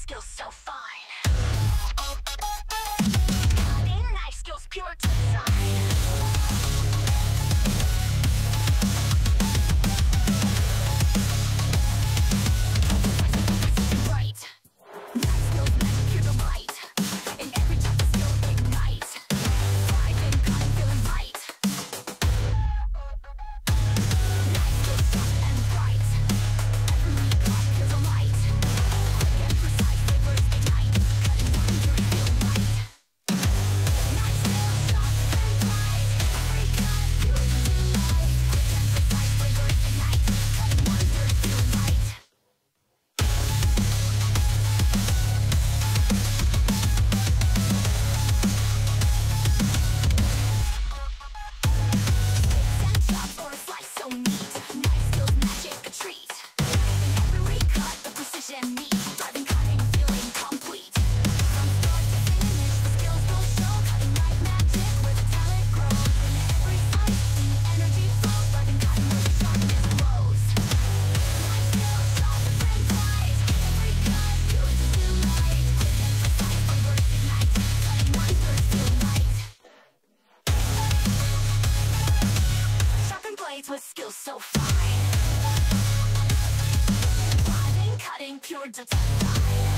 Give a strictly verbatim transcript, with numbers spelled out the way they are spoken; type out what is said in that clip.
skills so fine. Cutting knife skills pure design. With skills so fine, cutting, cutting, pure design.